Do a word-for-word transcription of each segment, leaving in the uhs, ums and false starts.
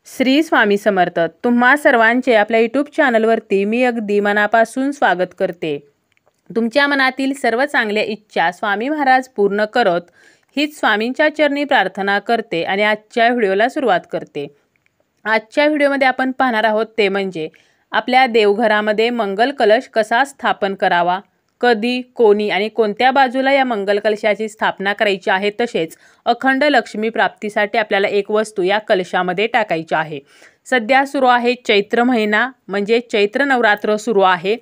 श्री स्वामी समर्थ. तुम्हा सर्वांचे आपल्या यूट्यूब चॅनलवरती मी अगदी मनापासून स्वागत करते. तुमच्या मनातील सर्व चांगल्या इच्छा स्वामी महाराज पूर्ण करत हीच स्वामींच्या चरणी प्रार्थना करते आणि आजच्या व्हिडिओला सुरुवात करते. आजच्या व्हिडिओमध्ये आपण पाहणार आहोत ते म्हणजे आपल्या देवघरामध्ये मंगल कलश कसा स्थापन करावा, कधी, कोणी आणि कोणत्या बाजूला या मंगल कलशाची स्थापना करायची आहे. तसेच अखंड लक्ष्मी प्राप्तीसाठी आपल्याला एक वस्तू या कलशामध्ये टाकायची आहे. सध्या सुरू आहे चैत्र महिना, म्हणजे चैत्र नवरात्र सुरू आहे.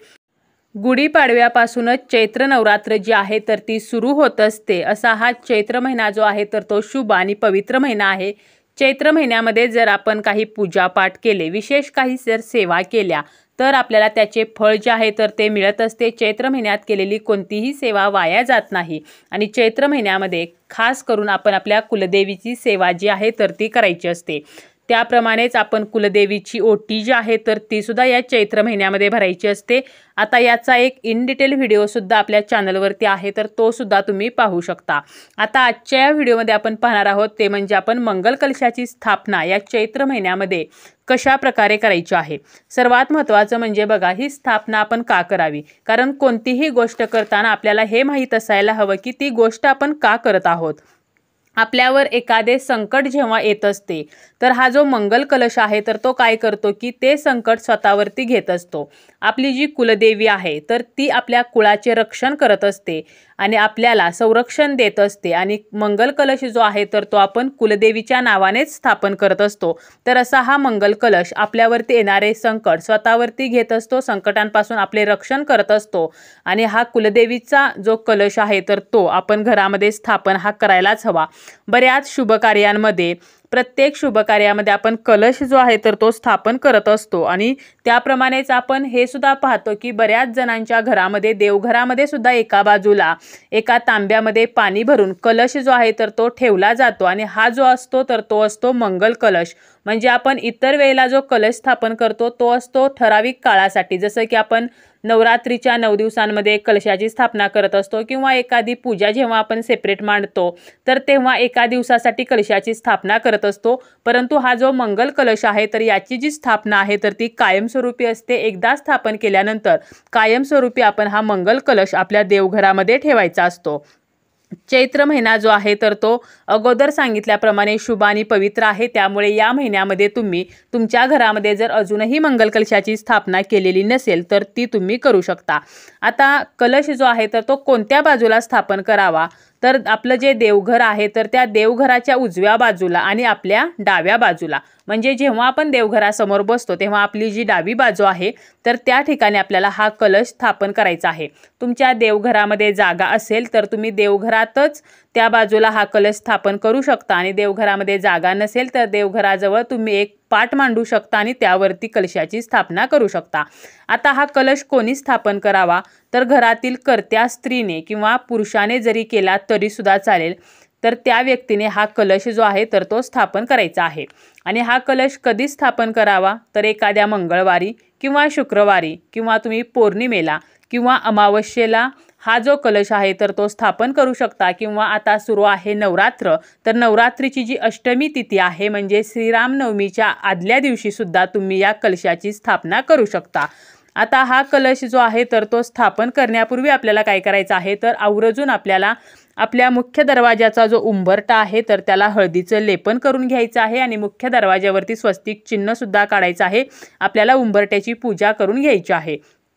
गुढीपाडव्यापासूनच चैत्र नवरात्र जी आहे तर ती सुरू होत असते. असा हा चैत्र महिना जो आहे तर तो शुभ आणि पवित्र महिना आहे. चैत्र महिन्यामध्ये जर आपण काही पूजापाठ केले, विशेष काही जर सेवा केल्या तर आपल्याला त्याचे फळ जे आहे तर ते मिळत असते. चैत्र महिन्यात केलेली कोणतीही सेवा वाया जात नाही आणि चैत्र महिन्यामध्ये खास करून आपण आपल्या कुलदेवीची सेवा जी आहे तर ती करायची असते. त्याप्रमाणेच आपण कुलदेवीची ओटी जी आहे तर ती सुद्धा या चैत्र महिन्यामध्ये भरायची असते. आता याचा एक इन डिटेल व्हिडिओसुद्धा आपल्या चॅनलवरती आहे तर तो सुद्धा तुम्ही पाहू शकता. आता आजच्या या व्हिडिओमध्ये आपण पाहणार आहोत ते म्हणजे आपण मंगल कलशाची स्थापना या चैत्र महिन्यामध्ये कशा प्रकारे करायची आहे. सर्वात महत्त्वाचं म्हणजे बघा, ही स्थापना आपण का करावी, कारण कोणतीही गोष्ट करताना आपल्याला हे माहीत असायला हवं की ती गोष्ट आपण का करत आहोत. आपल्यावर एखादे संकट जेव्हा येत असते तर हा जो मंगल कलश आहे तर तो काय करतो की ते संकट स्वतःवरती घेत असतो. आपली जी कुलदेवी आहे तर ती आपल्या कुळाचे रक्षण करत असते आणि आपल्याला संरक्षण देत असते. आणि मंगल कलश जो आहे तर तो आपण कुलदेवीच्या नावानेच स्थापन करत असतो. तर असा हा मंगल कलश आपल्यावरती येणारे संकट स्वतःवरती घेत असतो, संकटांपासून आपले रक्षण करत असतो. आणि हा कुलदेवीचा जो कलश आहे तर तो आपण घरामध्ये स्थापन हा करायलाच हवा. बऱ्याच शुभ कार्यांमध्ये, प्रत्येक शुभ कार्यामध्ये आपण कलश जो आहे तर तो स्थापन करत असतो. आणि त्याप्रमाणेच आपण हे सुद्धा पाहतो की बऱ्याच जणांच्या घरामध्ये, देवघरामध्ये सुद्धा एका बाजूला एका तांब्यामध्ये पाणी भरून कलश जो आहे तर तो ठेवला जातो. आणि हा जो असतो तर तो असतो मंगल कलश. म्हणजे आपण इतर वेळेला जो कलश स्थापन करतो तो असतो ठराविक काळासाठी, जसं की आपण नवरात्रीच्या नऊ दिवसांमध्ये कलशाची स्थापना करत असतो किंवा एखादी पूजा जेव्हा आपण सेपरेट मांडतो तर तेव्हा एका दिवसासाठी कलशाची स्थापना करत असतो. परंतु हा जो मंगल कलश आहे तर याची जी स्थापना आहे तर ती कायमस्वरूपी असते. एकदा स्थापन केल्यानंतर कायमस्वरूपी आपण हा मंगल कलश आपल्या देवघरामध्ये ठेवायचा असतो. चैत्र महिना जो आहे तर तो अगोदर सांगितल्याप्रमाणे शुभ आणि पवित्र आहे. त्यामुळे या महिन्यामध्ये तुम्ही तुमच्या घरामध्ये जर अजूनही मंगल कलशाची स्थापना केलेली नसेल तर ती तुम्ही करू शकता. आता कलश जो आहे तर तो कोणत्या बाजूला स्थापन करावा, तर आपलं जे देवघर आहे तर त्या देवघराच्या उजव्या बाजूला आणि आपल्या डाव्या बाजूला, म्हणजे जेव्हा आपण देवघरासमोर बसतो तेव्हा आपली जी डावी बाजू आहे तर त्या ठिकाणी आपल्याला हा कलश स्थापन करायचा आहे. तुमच्या देवघरामध्ये जागा असेल तर तुम्ही देवघरातच त्या बाजूला हा कलश स्थापन करू शकता. आणि देवघरामध्ये जागा नसेल तर देवघराजवळ तुम्ही एक पाट मांडू शकता आणि त्यावरती कलशाची स्थापना करू शकता. आता हा कलश कोणी स्थापन करावा, तर घरातील कर्त्या स्त्रीने किंवा पुरुषाने जरी केला तरी सुद्धा चालेल. तर त्या व्यक्तीने हा कलश जो आहे तर तो स्थापन करायचा आहे. आणि हा कलश कधी स्थापन करावा, तर एखाद्या मंगळवारी किंवा शुक्रवारी किंवा तुम्ही पौर्णिमेला किंवा अमावस्येला हा जो कलश आहे तर तो स्थापन करू शकता. किंवा आता सुरू आहे नवरात्र, तर नवरात्रीची जी अष्टमी तिथी आहे म्हणजे श्रीरामनवमीच्या आदल्या दिवशी सुद्धा तुम्ही या कलशाची स्थापना करू शकता. आता हा कलश जो आहे तर तो स्थापन करण्यापूर्वी आपल्याला काय करायचं आहे, तर आवर्जून आपल्याला आपल्या मुख्य दरवाजाचा जो उंबरटा आहे तर त्याला हळदीचं लेपन करून घ्यायचं आहे. आणि मुख्य दरवाजावरती स्वस्तिक चिन्ह सुद्धा काढायचं आहे. आपल्याला उंबरट्याची पूजा करून घ्यायची आहे.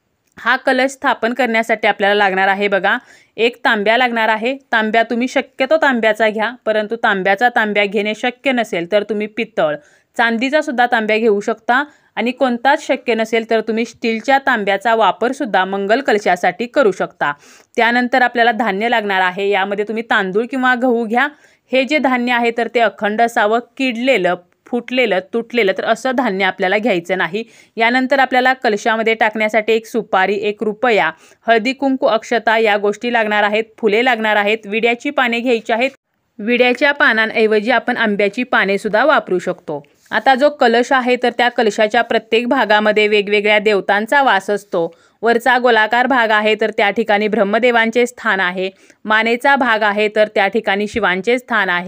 हा कलश स्थापन करण्यासाठी आपल्याला लागणार आहे बघा, एक तांब्या लागणार आहे. तांब्या तुम्ही शक्यतो तांब्याचा घ्या, परंतु तांब्याचा तांब्या घेणे शक्य नसेल तर तुम्ही पितळ, चांदीचा सुद्धा तांब्या घेऊ शकता. आणि कोणताच शक्य नसेल तर तुम्ही स्टीलच्या तांब्याचा वापर सुद्धा मंगल कलशासाठी करू शकता. त्यानंतर आपल्याला धान्य लागणार आहे. यामध्ये तुम्ही तांदूळ किंवा गहू घ्या. हे जे धान्य आहे तर ते अखंड असावं, किडलेलं, फुटलेलं, तुटलेलं तर असं धान्य आपल्याला घ्यायचं नाही. यानंतर आपल्याला कलशामध्ये टाकण्यासाठी एक सुपारी, एक रुपया, हळदी कुंकू, अक्षता या गोष्टी लागणार आहेत. फुले लागणार आहेत. विड्याची पाने घ्यायची आहेत. विड्याच्या पानांऐवजी आपण आंब्याची पाने सुद्धा वापरू शकतो. आता जो कलश आहे तर त्या कलशाच्या प्रत्येक भागामध्ये वेगवेगळ्या देवतांचा वास असतो. वरचा गोलाकार भाग आहे तर त्या ठिकाणी ब्रह्मदेवांचे स्थान आहे. मानेचा भाग आहे तर त्या ठिकाणी शिवांचे स्थान आहे.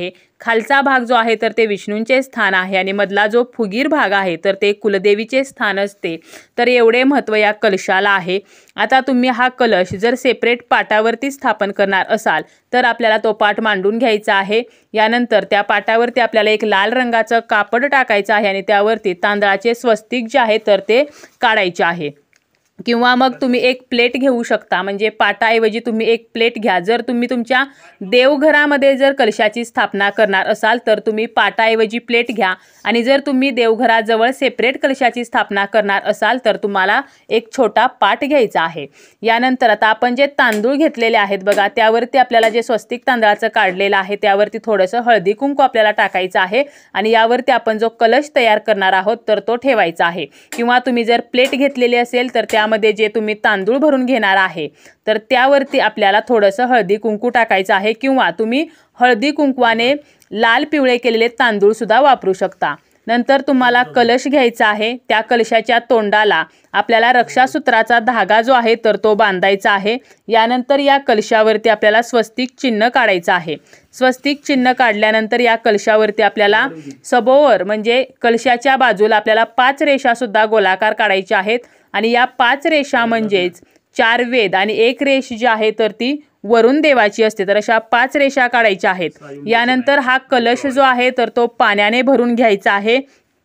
खालचा भाग जो आहे तर ते विष्णूंचे स्थान आहे आणि मधला जो फुगीर भाग आहे तर ते कुलदेवीचे स्थान असते। तर एवढे महत्त्व या कलशाला आहे। आता तुम्ही हा कलश जर सेपरेट पाटावरती स्थापन करणार असाल तर आपल्याला तो पाट मांडून घ्यायचा आहे। यानंतर त्या पाटावरती आपल्याला एक लाल रंगाचं कापड टाकायचं आहे आणि त्यावरती तांदळाचे स्वस्तिक जे आहे तर ते काढायचे आहे। किंवा मग तुम्ही एक प्लेट घेऊ शकता, म्हणजे पाटाऐवजी तुम्ही एक प्लेट घ्या। जर तुम्ही तुमच्या देवघरामध्ये जर कलशाची स्थापना करणार असाल तर तुम्ही पाटाऐवजी प्लेट घ्या आणि जर तुम्ही देवघराजवळ सेपरेट कलशाची स्थापना करणार असाल तर तुम्हाला एक छोटा पाट घ्यायचा आहे। यानंतर आता आपण जे तांदूळ घेतलेले आहेत बघा, त्यावरती आपल्याला जे स्वस्तिक तांदळाचं काढलेलं आहे त्यावरती थोडंसं हळदी कुंकू आपल्याला टाकायचं आहे आणि यावरती आपण जो कलश तयार करणार आहोत तर तो ठेवायचा आहे। किंवा तुम्ही जर प्लेट घेतलेली असेल तर त्यामध्ये जे तुम्ही तांदूळ भरून घेणार आहे तर त्यावरती आपल्याला थोडंसं हळदी कुंकू टाकायचं आहे किंवा तुम्ही हळदी कुंकवाने लाल पिवळे केलेले तांदूळ सुद्धा वापरू शकता। नंतर तुम्हाला कलश घ्यायचा आहे। त्या कलशाच्या तोंडाला आपल्याला रक्षासूत्राचा धागा जो आहे तर तो बांधायचा आहे। यानंतर या कलशावरती आपल्याला स्वस्तिक चिन्ह काढायचं आहे। स्वस्तिक चिन्ह काढल्यानंतर या कलशावरती आपल्याला सभोवर म्हणजे कलशाच्या बाजूला आपल्याला पाच रेषा सुद्धा गोलाकार काढायच्या आहेत आणि या पाच रेषा म्हणजेच चार वेद आणि एक रेष जी आहे तर ती वरुण देवाची असते। तर अशा पाच रेषा काढायच्या आहेत। यानंतर हा कलश जो आहे तर तो पाण्याने भरून घ्यायचा आहे।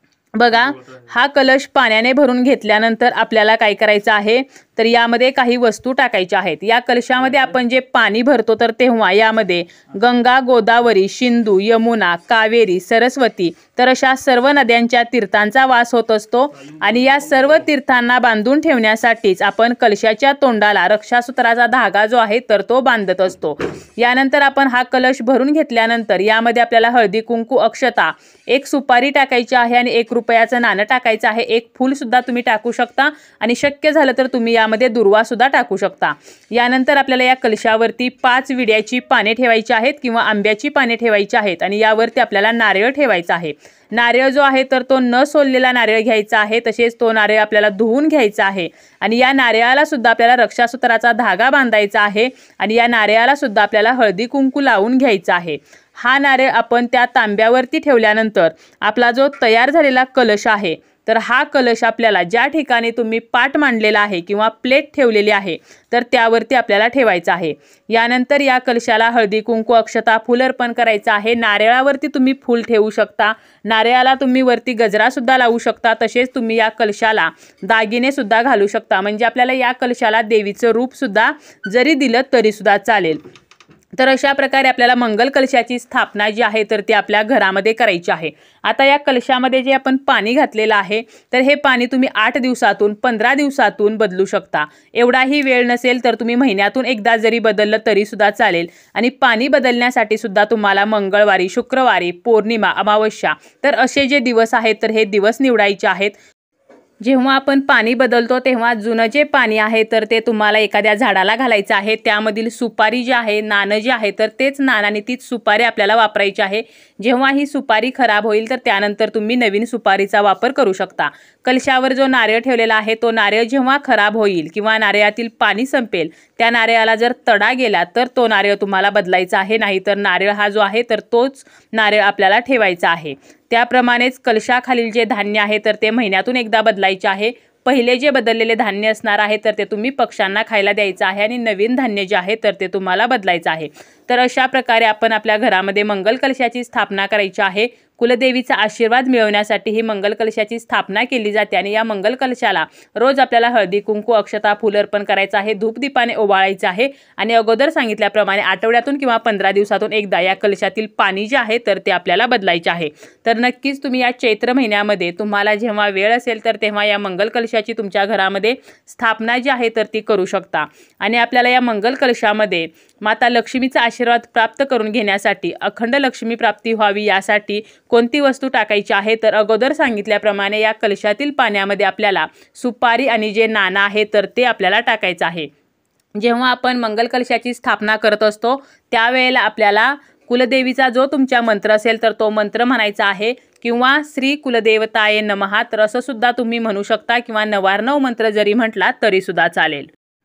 बघा, हा कलश पाण्याने भरून घेतल्यानंतर आपल्याला काय करायचं आहे तर यामध्ये काही वस्तू टाकायच्या आहेत। या कलशामध्ये आपण जे पाणी भरतो तर तेव्हा यामध्ये गंगा, गोदावरी, सिंधू, यमुना, कावेरी, सरस्वती तर अशा सर्व नद्यांच्या तीर्थांचा वास होत असतो आणि या सर्व तीर्थांना बांधून ठेवण्यासाठीच आपण कलशाच्या तोंडाला रक्षासूत्राचा धागा जो आहे तर तो बांधत असतो। यानंतर आपण हा कलश भरून घेतल्यानंतर यामध्ये आपल्याला हळदी कुंकू, अक्षता, एक सुपारी टाकायची आहे आणि एक रुपयाचं नाणं टाकायचं आहे। एक फूल सुद्धा तुम्ही टाकू शकता आणि शक्य झालं तर तुम्ही यामध्ये दुर्वा सुद्धा टाकू शकता। यानंतर आपल्याला या कलशावरती पाच विड्याची पाने ठेवायची आहेत किंवा आंब्याची पाने ठेवायची आहेत आणि यावरती आपल्याला नारळ ठेवायचा आहे। नारळ जो आहे तर तो न सोललेला नारळ घ्यायचा आहे। तसेच तो नारळ आपल्याला धुवून घ्यायचा आहे आणि या नारळाला सुद्धा आपल्याला रक्षासूत्राचा धागा बांधायचा आहे आणि या नारळाला सुद्धा आपल्याला हळदी कुंकू लावून घ्यायचा आहे। हा नारळ आपण त्या तांब्यावरती ठेवल्यानंतर आपला जो तयार झालेला कलश आहे तर हा कलश आपल्याला ज्या ठिकाणी तुम्ही पाट मांडलेला आहे किंवा प्लेट ठेवलेली आहे तर त्यावरती आपल्याला ठेवायचा आहे। यानंतर या कलशाला हळदी कुंकू, अक्षता, फूल अर्पण करायचं आहे। नारळावरती तुम्ही फूल ठेवू शकता, नारळाला तुम्ही वरती गजरा सुद्धा लावू शकता। तसेच तुम्ही या कलशाला दागिने सुद्धा घालू शकता, म्हणजे आपल्याला या कलशाला देवीचं रूप सुद्धा जरी दिलं तरी सुद्धा चालेल। तर अशा प्रकारे आपल्याला मंगल कलशाची स्थापना जी आहे तर ती आपल्या घरामध्ये करायची आहे। आता या कलशामध्ये जे आपण पाणी घातलेलं आहे तर हे पाणी तुम्ही आठ दिवसातून पंधरा दिवसातून बदलू शकता। एवढाही वेळ नसेल तर तुम्ही महिन्यातून एकदा जरी बदललं तरी सुद्धा चालेल। आणि पाणी बदलण्यासाठी सुद्धा तुम्हाला मंगळवारी, शुक्रवारी, पौर्णिमा, अमावस्या तर असे जे दिवस आहेत तर हे दिवस निवडायचे आहेत। जेव्हा आपण पाणी बदलतो तेव्हा जुनं जे पाणी आहे तर ते तुम्हाला एखाद्या झाडाला घालायचं आहे। त्यामधील सुपारी जी आहे, नाणं जे आहे तर तेच नाणं आणि तीच सुपारी आपल्याला वापरायची आहे। जेव्हा ही सुपारी खराब होईल तर त्यानंतर तुम्ही नवीन सुपारीचा वापर करू शकता। कलशावर जो नारळ ठेवलेला आहे तो नारळ जेव्हा खराब होईल किंवा नारळातील पाणी संपेल त्या नारळाला जर तडा गेला तर तो नारळ तुम्हाला बदलायचा आहे, नाहीतर नारळ हा जो आहे तर तोच नारळ आपल्याला ठेवायचा आहे। त्याप्रमाणेच कलशाखालील जे धान्य आहे तर ते महिन्यातून एकदा बदलायचे आहे। पहिले जे बदललेले धान्य असणार आहे तर ते तुम्ही पक्ष्यांना खायला द्यायचं आहे आणि नवीन धान्य जे आहे तर ते तुम्हाला बदलायचं आहे। तर अशा प्रकारे आपण आपल्या घरामध्ये मंगल कलशाची स्थापना करायची आहे। कुलदेवीचा आशीर्वाद मिळवण्यासाठी ही मंगल कलशाची स्थापना केली जाते आणि या मंगल कलशाला रोज आपल्याला हळदी कुंकू, अक्षता, फूल अर्पण करायचं आहे, धूपदीपाने ओवाळायचं आहे आणि अगोदर सांगितल्याप्रमाणे आठवड्यातून किंवा पंधरा दिवसातून एकदा या कलशातील पाणी जे आहे तर ते आपल्याला बदलायचे आहे। तर नक्कीच तुम्ही या चैत्र महिन्यामध्ये तुम्हाला जेव्हा वेळ असेल तर तेव्हा या मंगल कलशाची तुमच्या घरामध्ये स्थापना जी आहे तर ती करू शकता। आणि आपल्याला या मंगल कलशामध्ये माता लक्ष्मीचा आशीर्वाद प्राप्त करून घेण्यासाठी, अखंड लक्ष्मी प्राप्ती व्हावी यासाठी कोणती वस्तू टाकायची आहे तर अगोदर सांगितल्याप्रमाणे या कलशातील पाण्यामध्ये आपल्याला सुपारी आणि जे नाणं आहे तर ते आपल्याला टाकायचं आहे। जेव्हा आपण मंगल कलशाची स्थापना करत असतो त्यावेळेला आपल्याला कुलदेवीचा जो तुमचा मंत्र असेल तर तो मंत्र म्हणायचा आहे किंवा श्री कुलदेवताये नमः तर असं सुद्धा तुम्ही म्हणू शकता किंवा नवार्णव मंत्र जरी म्हटला तरी सुद्धा चालेल।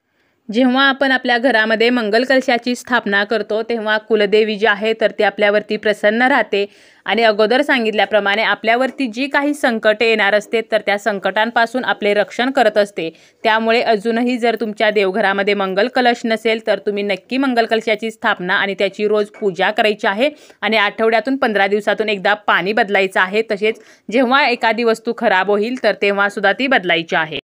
जेव्हा आपण आपल्या घरामध्ये मंगल कलशाची स्थापना करतो तेव्हा कुलदेवी जी आहे तर ती आपल्यावरती प्रसन्न राहते आणि अगोदर सांगितल्याप्रमाणे आपल्यावरती जी काही संकटे येणार असते तर त्या संकटांपासून आपले रक्षण करत असते। त्यामुळे अजूनही जर तुमच्या देवघरामध्ये मंगल कलश नसेल तर तुम्ही नक्की मंगल कलशाची स्थापना आणि त्याची रोज पूजा करायची आहे आणि आठवड्यातून पंधरा दिवसातून एकदा पाणी बदलायचं आहे। तसेच जेव्हा एखादी वस्तू खराब होईल तर तेव्हा सुद्धा ती बदलायची आहे।